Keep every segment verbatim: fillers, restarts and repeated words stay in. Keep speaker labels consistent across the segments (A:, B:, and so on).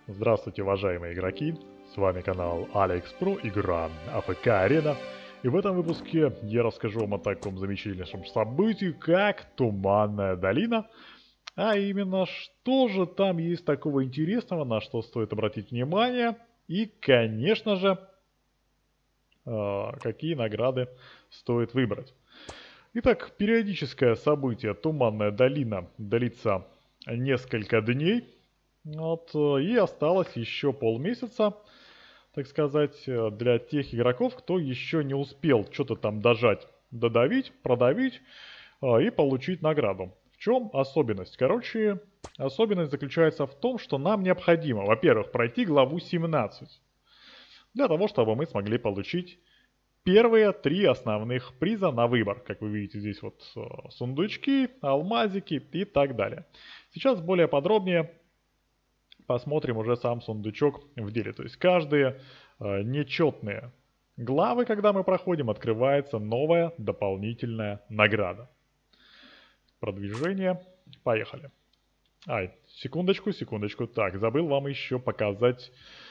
A: Здравствуйте, уважаемые игроки! С вами канал AlexPro, игра а эф ка Arena. И в этом выпуске я расскажу вам о таком замечательном событии, как Туманная долина. А именно, что же там есть такого интересного, на что стоит обратить внимание. И, конечно же, э, какие награды стоит выбрать. Итак, периодическое событие Туманная долина длится несколько дней. Вот, э, и осталось еще полмесяца, так сказать, э, для тех игроков, кто еще не успел что-то там дожать, додавить, продавить э, и получить награду. В чем особенность? Короче, особенность заключается в том, что нам необходимо, во-первых, пройти главу семнадцать, для того, чтобы мы смогли получить первые три основных приза на выбор. Как вы видите, здесь вот э, сундучки, алмазики и так далее. Сейчас более подробнее посмотрим уже сам сундучок в деле. То есть каждые э, нечетные главы, когда мы проходим, открывается новая дополнительная награда. Продвижение. Поехали. Ай, секундочку, секундочку. Так, забыл вам еще показать,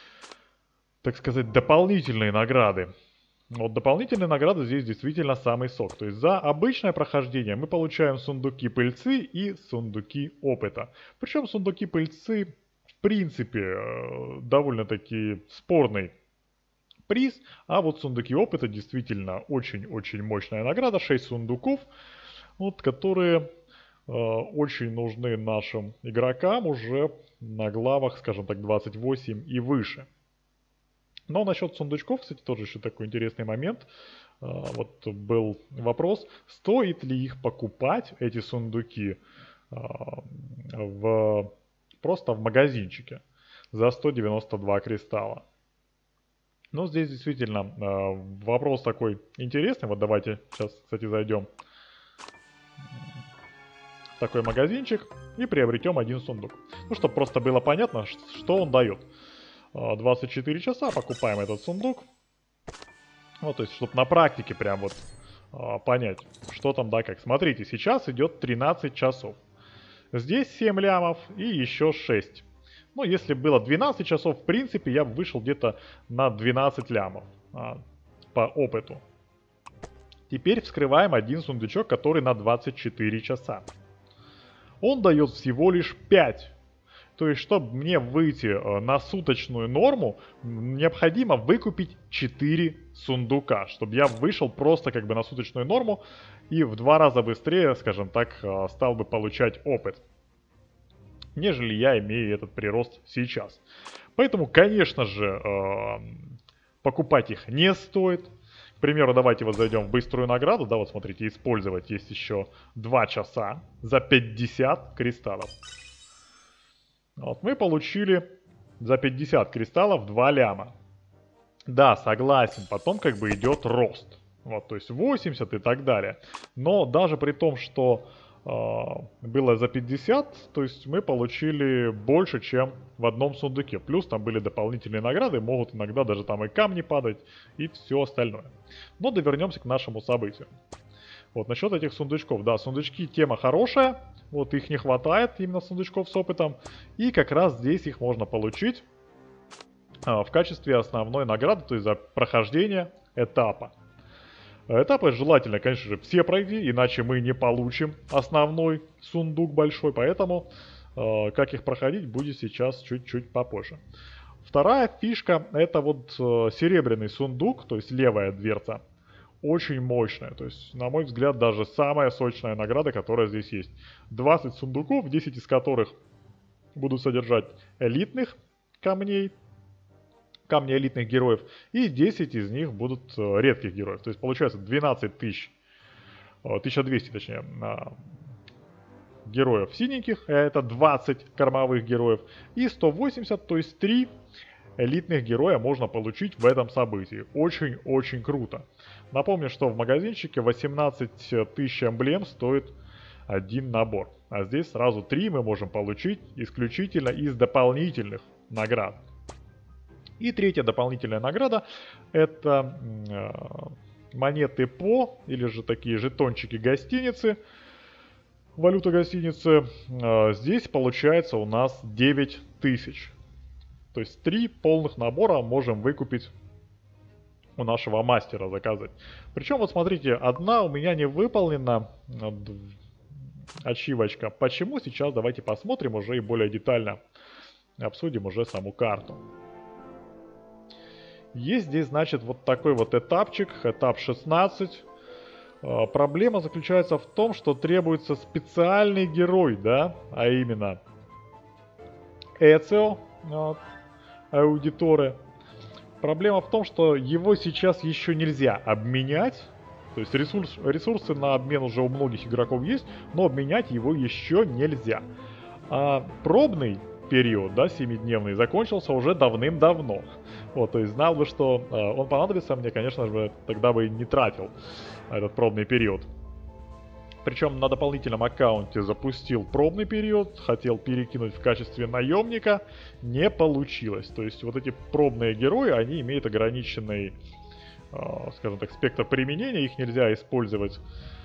A: так сказать, дополнительные награды. Вот дополнительные награды здесь действительно самый сок. То есть за обычное прохождение мы получаем сундуки пыльцы и сундуки опыта. Причем сундуки пыльцы в принципе довольно-таки спорный приз, а вот сундуки опыта действительно очень-очень мощная награда, шесть сундуков, вот, которые э, очень нужны нашим игрокам уже на главах, скажем так, двадцать восемь и выше. Но насчет сундучков, кстати, тоже еще такой интересный момент. Э, вот был вопрос, стоит ли их покупать, эти сундуки, э, в... просто в магазинчике за сто девяносто два кристалла. Ну, здесь действительно э, вопрос такой интересный. Вот давайте сейчас, кстати, зайдем в такой магазинчик и приобретем один сундук. Ну, чтобы просто было понятно, что он дает. двадцать четыре часа покупаем этот сундук. Ну, то есть, чтобы на практике прям вот э, понять, что там да как. Смотрите, сейчас идет тринадцать часов. Здесь семь лямов и еще шесть. Ну, если было двенадцать часов, в принципе, я бы вышел где-то на двенадцать лямов а, по опыту. Теперь вскрываем один сундучок, который на двадцать четыре часа. Он дает всего лишь пять. То есть, чтобы мне выйти э, на суточную норму, необходимо выкупить четыре сундука. Чтобы я вышел просто как бы на суточную норму и в два раза быстрее, скажем так, э, стал бы получать опыт, нежели я имею этот прирост сейчас. Поэтому, конечно же, э, покупать их не стоит. К примеру, давайте вот зайдем в быструю награду. Да, вот смотрите, использовать есть еще два часа за пятьдесят кристаллов. Вот, мы получили за пятьдесят кристаллов два ляма. Да, согласен, потом как бы идет рост. Вот, то есть восемьдесят и так далее. Но даже при том, что было за пятьдесят, то есть мы получили больше, чем в одном сундуке. Плюс там были дополнительные награды, могут иногда даже там и камни падать, и все остальное. Но довернемся к нашему событию. Вот, насчет этих сундучков. Да, сундучки тема хорошая, вот их не хватает, именно сундучков с опытом. И как раз здесь их можно получить а, в качестве основной награды, то есть за прохождение этапа. Этапы желательно, конечно же, все пройти, иначе мы не получим основной сундук большой, поэтому э, как их проходить, будет сейчас чуть-чуть попозже. Вторая фишка — это вот э, серебряный сундук, то есть левая дверца, очень мощная, то есть, на мой взгляд, даже самая сочная награда, которая здесь есть. двадцать сундуков, десять из которых будут содержать элитных камней, камни элитных героев, и десять из них будут э, редких героев. То есть получается двенадцать тысяч, тысяча двести точнее, э, героев синеньких, это двадцать кормовых героев, и сто восемьдесят, то есть три элитных героя можно получить в этом событии. Очень-очень круто. Напомню, что в магазинчике восемнадцать тысяч эмблем стоит один набор, а здесь сразу три мы можем получить исключительно из дополнительных наград. И третья дополнительная награда — это э, монеты по, или же такие жетончики гостиницы, валюта гостиницы. Э, здесь получается у нас девять тысяч. То есть три полных набора можем выкупить у нашего мастера, заказать. Причем, вот смотрите, одна у меня не выполнена ачивочка. Почему? Сейчас давайте посмотрим уже и более детально обсудим уже саму карту. Есть здесь, значит, вот такой вот этапчик, этап шестнадцать. Э, проблема заключается в том, что требуется специальный герой, да, а именно Эцио, вот, аудиторы. Проблема в том, что его сейчас еще нельзя обменять. То есть ресурс, ресурсы на обмен уже у многих игроков есть, но обменять его еще нельзя. А пробный период, да, семидневный, закончился уже давным-давно. Вот, то есть знал бы, что э, он понадобится мне, конечно же, тогда бы не тратил этот пробный период. Причем на дополнительном аккаунте запустил пробный период, хотел перекинуть в качестве наемника, не получилось. То есть вот эти пробные герои, они имеют ограниченный, э, скажем так, спектр применения, их нельзя использовать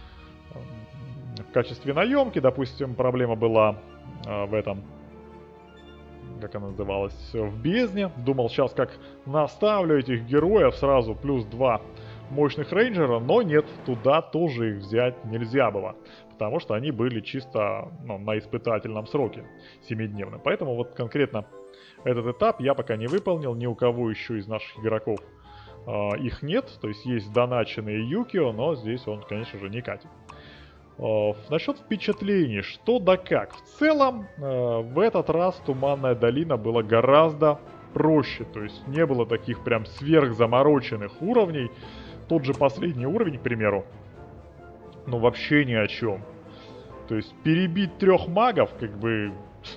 A: э, в качестве наемки. Допустим, проблема была э, в этом, как она называлась, в бездне. Думал, сейчас как наставлю этих героев сразу плюс два мощных рейнджера, но нет, туда тоже их взять нельзя было, потому что они были чисто, ну, на испытательном сроке семидневном. Поэтому вот конкретно этот этап я пока не выполнил, ни у кого еще из наших игроков э, их нет, то есть есть доначенные Юкио, но здесь он, конечно же, не катит. Э, насчет впечатлений, что да как. В целом, э, в этот раз Туманная долина была гораздо проще, то есть не было таких прям сверхзамороченных уровней. Тот же последний уровень, к примеру, ну вообще ни о чем. То есть перебить трех магов, как бы,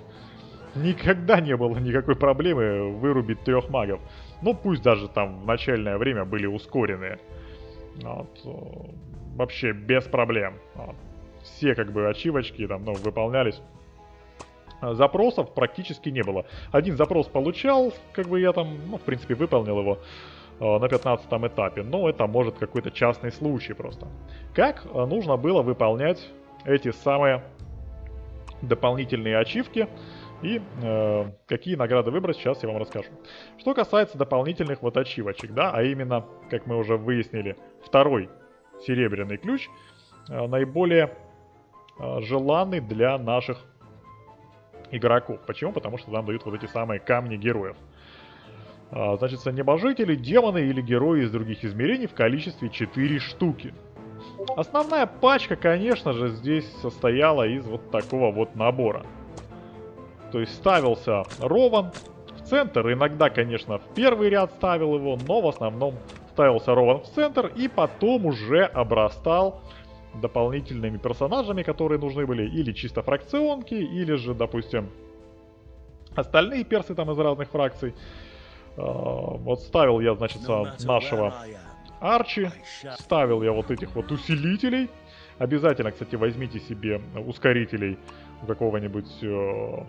A: никогда не было никакой проблемы вырубить трех магов. Ну пусть даже там в начальное время были ускоренные. Вот, вообще без проблем. Вот. Все как бы ачивочки там, ну, выполнялись. Запросов практически не было. Один запрос получал, как бы я там, ну в принципе выполнил его на пятнадцатом этапе, но это может какой-то частный случай просто. Как нужно было выполнять эти самые дополнительные ачивки и э, какие награды выбрать, сейчас я вам расскажу. Что касается дополнительных вот ачивочек, да, а именно, как мы уже выяснили, второй серебряный ключ э, наиболее э, желанный для наших игроков. Почему? Потому что нам дают вот эти самые камни героев. Значит, небожители, демоны или герои из других измерений в количестве четыре штуки. Основная пачка, конечно же, здесь состояла из вот такого вот набора. То есть ставился Рован в центр, иногда, конечно, в первый ряд ставил его, но в основном ставился Рован в центр и потом уже обрастал дополнительными персонажами, которые нужны были, или чисто фракционки, или же, допустим, остальные персы там из разных фракций. Uh, вот ставил я, значит, нашего Арчи, ставил я вот этих вот усилителей. Обязательно, кстати, возьмите себе ускорителей у какого-нибудь uh,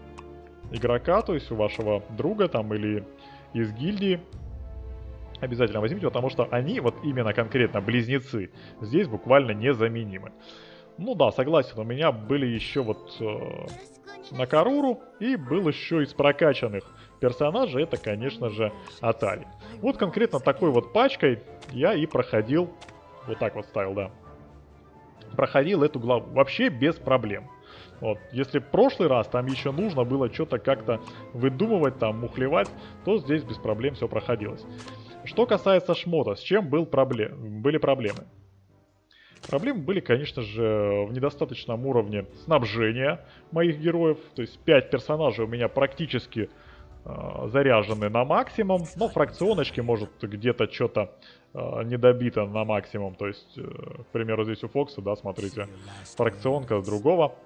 A: игрока, то есть у вашего друга там или из гильдии. Обязательно возьмите, потому что они, вот именно конкретно близнецы, здесь буквально незаменимы. Ну да, согласен, у меня были еще вот uh, на Каруру и был еще из прокачанных персонажей, это, конечно же, Атали. Вот конкретно такой вот пачкой я и проходил, вот так вот ставил, да, проходил эту главу вообще без проблем. Вот, если в прошлый раз там еще нужно было что-то как-то выдумывать, там, мухлевать, то здесь без проблем все проходилось. Что касается шмота, с чем был проблем, были проблемы? Проблемы были, конечно же, в недостаточном уровне снабжения моих героев. То есть пять персонажей у меня практически э, заряжены на максимум. Но фракционочки, может, где-то что-то э, недобито на максимум. То есть, э, к примеру, здесь у Фокса, да, смотрите, фракционка с другого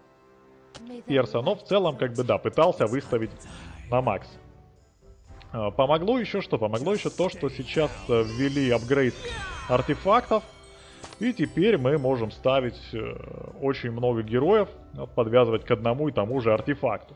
A: перса. Но в целом, как бы, да, пытался выставить на макс. Э, помогло еще что? Помогло еще то, что сейчас э, ввели апгрейд артефактов. И теперь мы можем ставить э, очень много героев, вот, подвязывать к одному и тому же артефакту.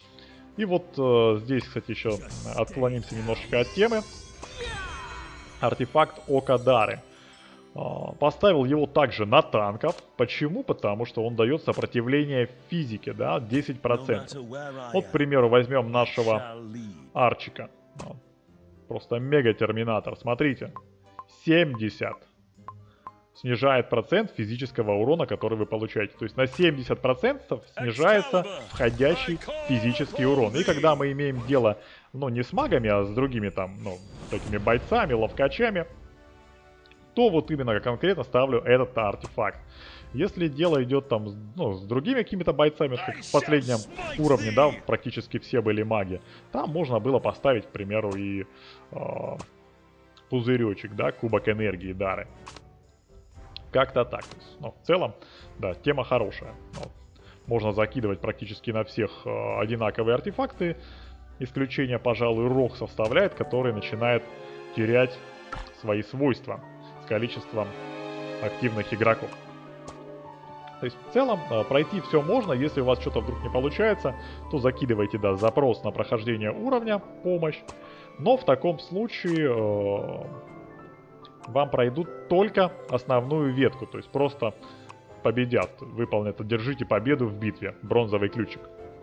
A: И вот э, здесь, кстати, еще отклонимся немножечко от темы. Артефакт Ока Дары. Поставил его также на танков. Почему? Потому что он дает сопротивление физике, да, десять процентов. Вот, к примеру, возьмем нашего Арчика. Просто мега-терминатор, смотрите. семьдесят. Снижает процент физического урона, который вы получаете. То есть на семьдесят процентов снижается входящий физический урон. И когда мы имеем дело, ну, не с магами, а с другими там, ну, такими бойцами, ловкачами, то вот именно конкретно ставлю этот артефакт. Если дело идет там, ну, с другими какими-то бойцами, как в последнем уровне, да, практически все были маги, там можно было поставить, к примеру, и э, пузыречек, да, кубок энергии, дары. Как-то так. Но в целом, да, тема хорошая. Вот. Можно закидывать практически на всех э, одинаковые артефакты. Исключение, пожалуй, Рог составляет, который начинает терять свои свойства с количеством активных игроков. То есть в целом э, пройти все можно. Если у вас что-то вдруг не получается, то закидывайте, да, запрос на прохождение уровня, помощь. Но в таком случае э, вам пройдут только основную ветку. То есть просто победят, выполнят, одержите победу в битве. Бронзовый ключик.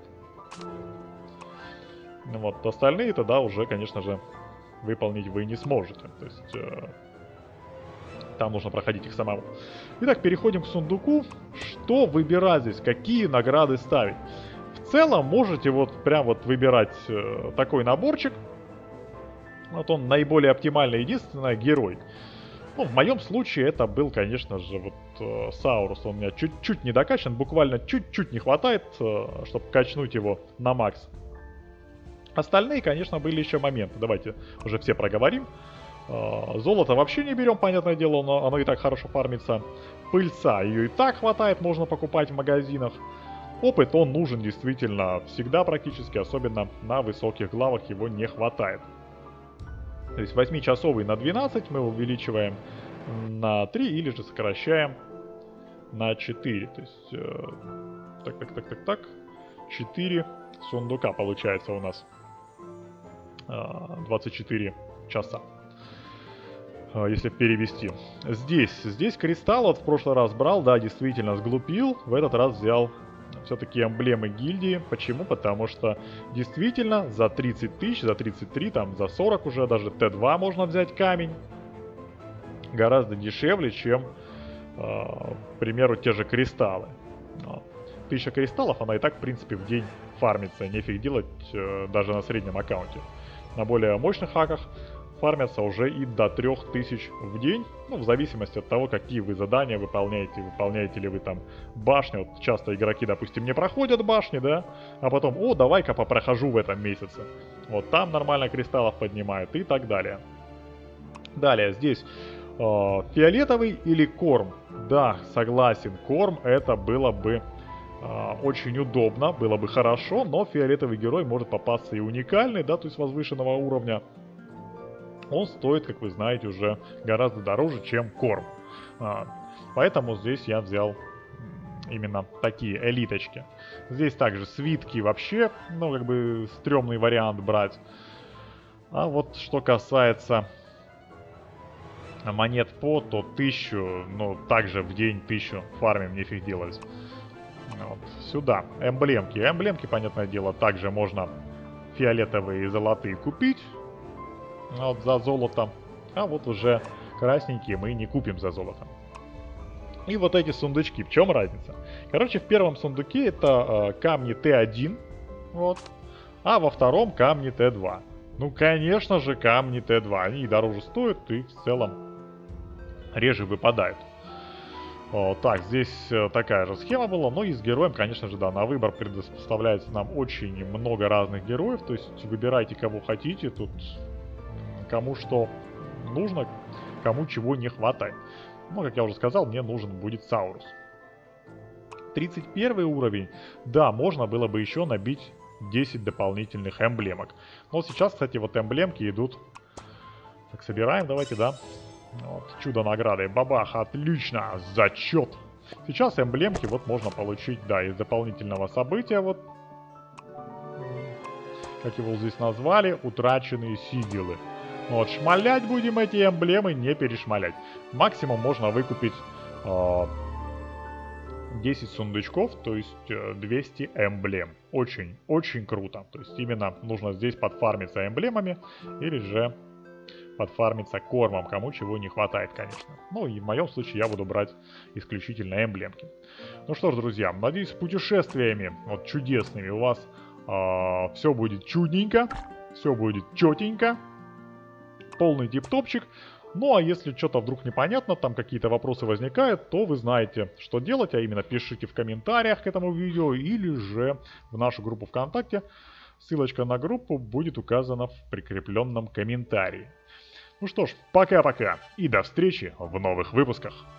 A: Вот, остальные тогда уже, конечно же, выполнить вы не сможете. То есть э, там нужно проходить их самому. Итак, переходим к сундуку. Что выбирать здесь? Какие награды ставить? В целом можете вот прям вот выбирать э, такой наборчик. Вот он наиболее оптимальный, единственное, герой. Ну, в моем случае это был, конечно же, вот э, Саурус. Он у меня чуть-чуть не докачан, буквально чуть-чуть не хватает, э, чтобы качнуть его на макс. Остальные, конечно, были еще моменты. Давайте уже все проговорим. Э, золото вообще не берем, понятное дело, но оно и так хорошо фармится. Пыльца, ее и так хватает, можно покупать в магазинах. Опыт, он нужен действительно всегда практически, особенно на высоких главах его не хватает. То есть восьмичасовый на двенадцать мы увеличиваем на три или же сокращаем на четыре. То есть, э, так, так, так, так, так, четыре сундука получается у нас. Э, двадцать четыре часа. Э, если перевести. Здесь, здесь кристалл вот в прошлый раз брал, да, действительно сглупил. В этот раз взял все-таки эмблемы гильдии. Почему? Потому что действительно за тридцать тысяч, за тридцать три, там за сорок уже даже Т два можно взять камень. Гораздо дешевле, чем, э, к примеру, те же кристаллы. Тысяча кристаллов, она и так, в принципе, в день фармится. Нефиг делать э, даже на среднем аккаунте. На более мощных хаках фармятся уже и до трёх тысяч в день. Ну, в зависимости от того, какие вы задания выполняете. Выполняете ли вы там башню. Вот часто игроки, допустим, не проходят башни, да? А потом, о, давай-ка попрохожу в этом месяце. Вот там нормально кристаллов поднимают и так далее. Далее, здесь э, фиолетовый или корм. Да, согласен, корм это было бы э, очень удобно, было бы хорошо. Но фиолетовый герой может попасться и уникальный, да, то есть возвышенного уровня. Он стоит, как вы знаете, уже гораздо дороже, чем корм. А, поэтому здесь я взял именно такие элиточки. Здесь также свитки вообще, ну, как бы, стрёмный вариант брать. А вот что касается монет по, то тысячу, ну, также в день тысячу фармим, нефиг делать. Вот, сюда. Эмблемки. Эмблемки, понятное дело, также можно фиолетовые и золотые купить. Вот за золото. А вот уже красненькие мы не купим за золото. И вот эти сундучки. В чем разница? Короче, в первом сундуке это э, камни Т один. Вот. А во втором камни Т два. Ну, конечно же, камни Т два. Они дороже стоят и в целом реже выпадают. О, так, здесь э, такая же схема была. Но и с героем, конечно же, да, на выбор предоставляется нам очень много разных героев. То есть выбирайте, кого хотите. Тут кому что нужно, кому чего не хватает. Ну, как я уже сказал, мне нужен будет Саурус. тридцать первый уровень. Да, можно было бы еще набить десять дополнительных эмблемок. Но сейчас, кстати, вот эмблемки идут. Так, собираем, давайте, да. Вот, чудо награды. Бабах, отлично, зачет. Сейчас эмблемки вот можно получить, да, из дополнительного события, вот. Как его здесь назвали, утраченные сигилы. Вот, шмалять будем эти эмблемы, не перешмалять. Максимум можно выкупить э, десять сундучков, то есть э, двести эмблем. Очень, очень круто. То есть именно нужно здесь подфармиться эмблемами или же подфармиться кормом, кому чего не хватает, конечно. Ну и в моем случае я буду брать исключительно эмблемки. Ну что ж, друзья, надеюсь, с путешествиями вот чудесными у вас э, все будет чудненько, все будет четенько, полный тип-топчик. Ну а если что-то вдруг непонятно, там какие-то вопросы возникают, то вы знаете, что делать, а именно пишите в комментариях к этому видео или же в нашу группу ВКонтакте. Ссылочка на группу будет указана в прикрепленном комментарии. Ну что ж, пока-пока и до встречи в новых выпусках.